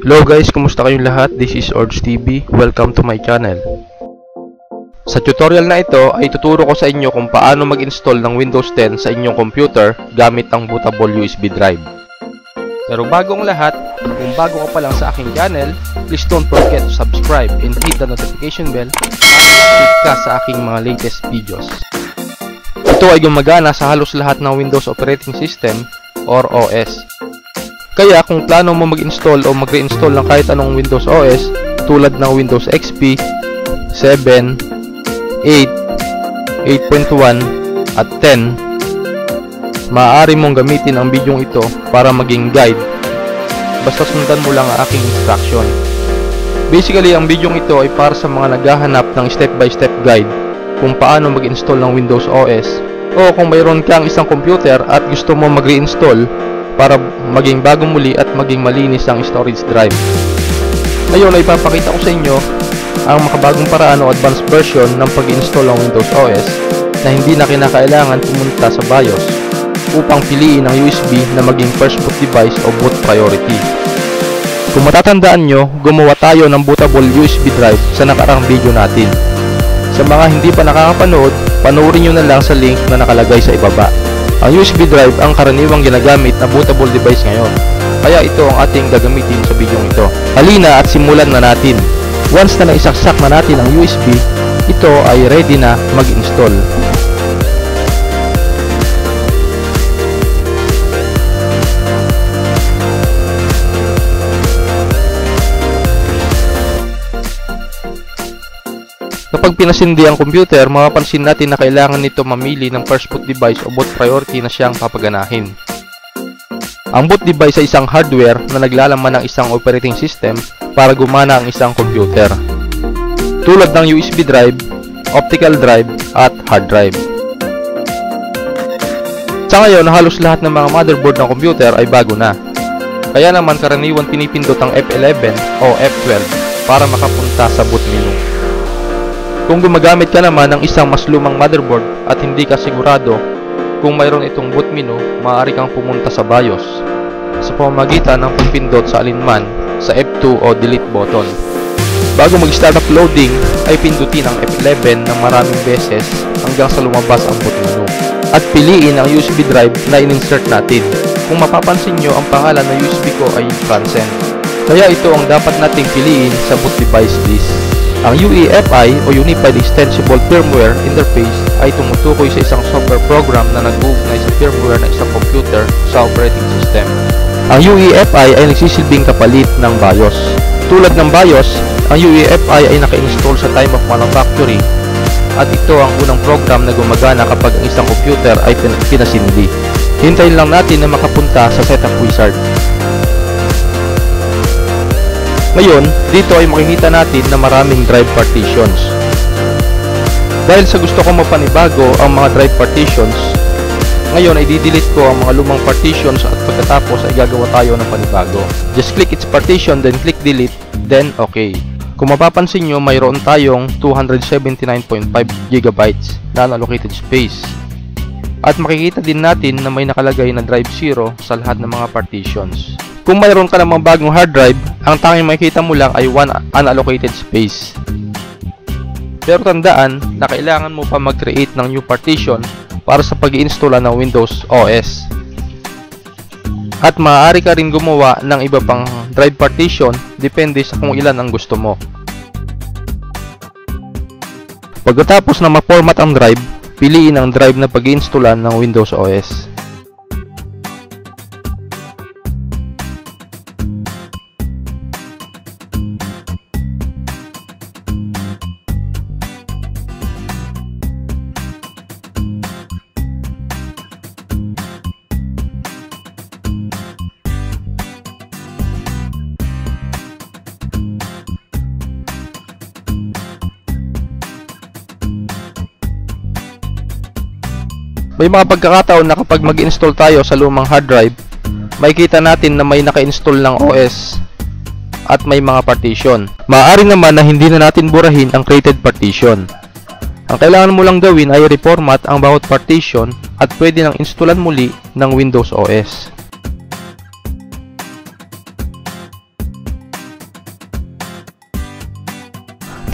Hello guys, kumusta kayong lahat? This is Ords TV. Welcome to my channel. Sa tutorial na ito ay tuturo ko sa inyo kung paano mag-install ng Windows 10 sa inyong computer gamit ang bootable USB drive. Pero bago ang lahat, kung bago ka pa lang sa aking channel, please don't forget to subscribe and hit the notification bell para update ka sa aking mga latest videos. Ito ay gumagana sa halos lahat ng Windows operating system or OS. Kaya kung plano mo mag-install o mag-reinstall ng kahit anong Windows OS tulad ng Windows XP, 7, 8, 8.1 at 10, maaari mong gamitin ang bidyong ito para maging guide. Basta sundan mo lang ang aking instruction. Basically, ang bidyong ito ay para sa mga naghahanap ng step-by-step guide kung paano mag-install ng Windows OS, o kung mayroon kang isang computer at gusto mo mag-reinstall para maging bagong muli at maging malinis ang storage drive. Ngayon ay ipapakita ko sa inyo ang makabagong paraan o advanced version ng pag-install ng Windows OS na hindi na kinakailangan pumunta sa BIOS upang piliin ang USB na maging first boot device o boot priority. Kung matatandaan nyo, gumawa tayo ng bootable USB drive sa nakaraang video natin. Sa mga hindi pa nakakapanood, panoorin nyo na lang sa link na nakalagay sa ibaba. Ang USB drive ang karaniwang ginagamit na bootable device ngayon, kaya ito ang ating gagamitin sa bidyong ito. Halina at simulan na natin. Once na naisaksak na natin ang USB, ito ay ready na mag-install. Kapag pinasindi ang computer, mapapansin natin na kailangan nito mamili ng first boot device o boot priority na siyang papaganahin. Ang boot device ay isang hardware na naglalaman ng isang operating system para gumana ang isang computer, tulad ng USB drive, optical drive, at hard drive. Sa ngayon, halos lahat ng mga motherboard ng computer ay bago na. Kaya naman karaniwan pinipindot ang F11 o F12 para makapunta sa boot menu. Kung gumagamit ka naman ng isang mas lumang motherboard at hindi ka sigurado kung mayroon itong boot menu, maaari kang pumunta sa BIOS sa pamamagitan ng pagpindot sa alinman sa F2 o delete button. Bago mag-start uploading, ay pindutin ang F11 ng maraming beses hanggang sa lumabas ang boot menu at piliin ang USB drive na in-insert natin. Kung mapapansin nyo, ang pangalan ng USB ko ay Transcend, kaya ito ang dapat nating piliin sa boot device list. Ang UEFI o Unified Extensible Firmware Interface ay tumutukoy sa isang software program na nag-uugnay sa firmware ng isang computer sa operating system. Ang UEFI ay nagsisilbing kapalit ng BIOS. Tulad ng BIOS, ang UEFI ay naka-install sa time of manufacturing at ito ang unang program na gumagana kapag ang isang computer ay pinasindi. Hintayin lang natin na makapunta sa Setup Wizard. Ngayon, dito ay makikita natin na maraming drive partitions. Dahil sa gusto kong mapanibago ang mga drive partitions, ngayon ay di-delete ko ang mga lumang partitions at pagkatapos ay gagawa tayo ng panibago. Just click its partition, then click delete, then okay. Kung mapapansin nyo, mayroon tayong 279.5 GB na unallocated space. At makikita din natin na may nakalagay na drive 0 sa lahat ng mga partitions. Kung mayroon ka namang bagong hard drive, ang tanging makikita mo lang ay 1 unallocated space. Pero tandaan na kailangan mo pa mag-create ng new partition para sa pag-i-install ng Windows OS. At maaari ka rin gumawa ng iba pang drive partition depende sa kung ilan ang gusto mo. Pagkatapos na ma-format ang drive, piliin ang drive na pag-i-installan ng Windows OS. May mga pagkakataon na kapag mag-install tayo sa lumang hard drive, makikita natin na may naka-install ng OS at may mga partition. Maaari naman na hindi na natin burahin ang created partition. Ang kailangan mo lang gawin ay reformat ang bawat partition at pwede nang installan muli ng Windows OS.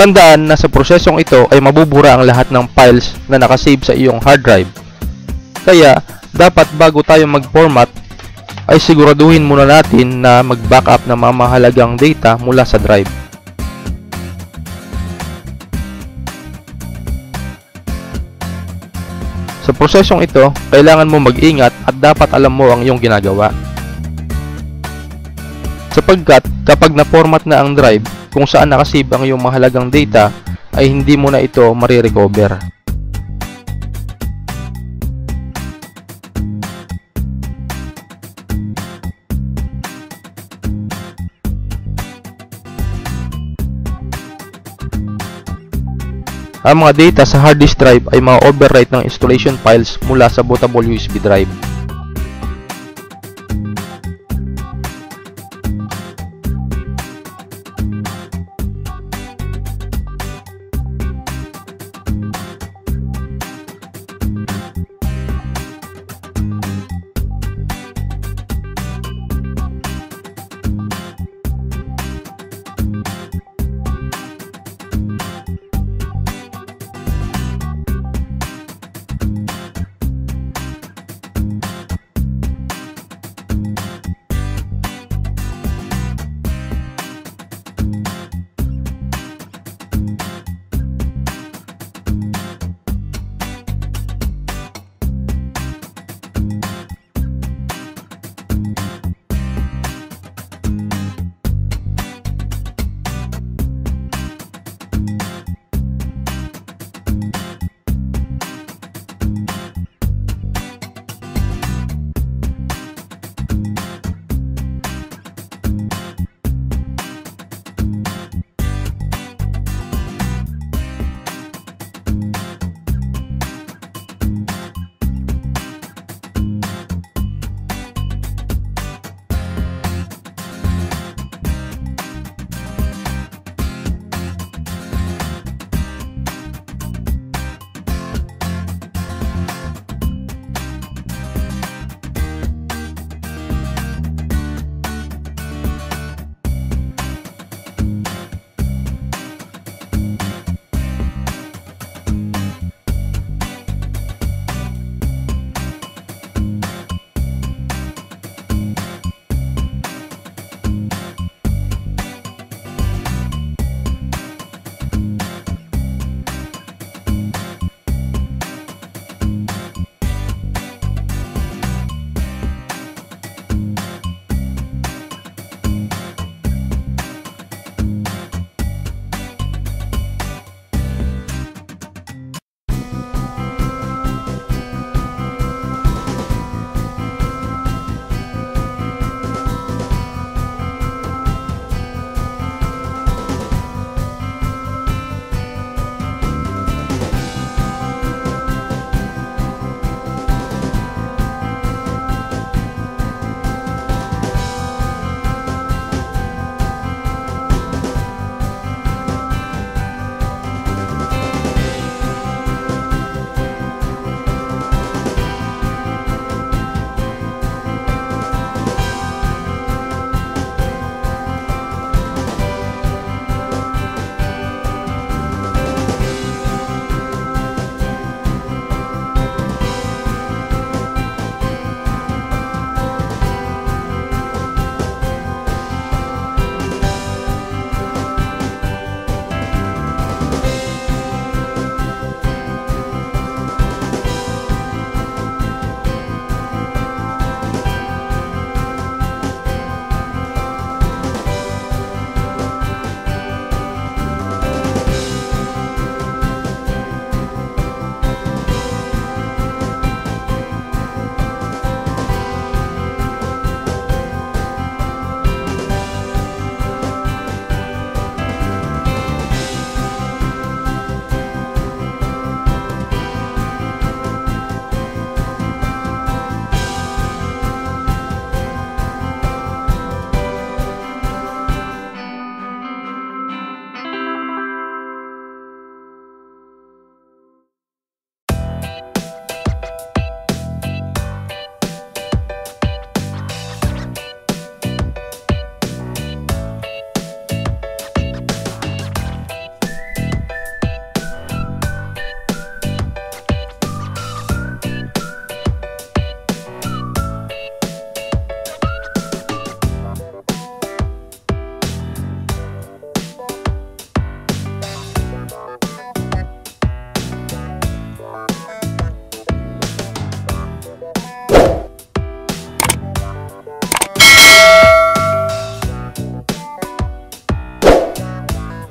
Tandaan na sa prosesong ito ay mabubura ang lahat ng files na nakasave sa iyong hard drive. Kaya, dapat bago tayo mag-format, ay siguraduhin muna natin na mag-backup ng mga mahalagang data mula sa drive. Sa prosesong ito, kailangan mo mag-ingat at dapat alam mo ang iyong ginagawa. Sapagkat kapag na-format na ang drive kung saan nakasave ang iyong mahalagang data, ay hindi mo na ito marirecover. Ang mga data sa hard disk drive ay ma-overwrite ng installation files mula sa bootable USB drive.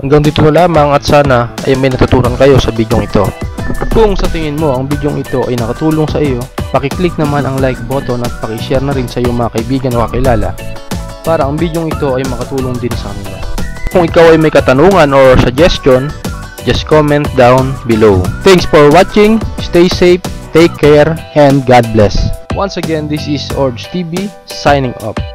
Hanggang dito na lamang at sana ay may natutunan kayo sa bidyong ito. Kung sa tingin mo ang bidyong ito ay nakatulong sa iyo, pakiclick naman ang like button at pakishare na rin sa iyong mga kaibigan o kakilala para ang bidyong ito ay makatulong din sa kanila. Kung ikaw ay may katanungan or suggestion, just comment down below. Thanks for watching, stay safe, take care, and God bless. Once again, this is Orj TV signing off.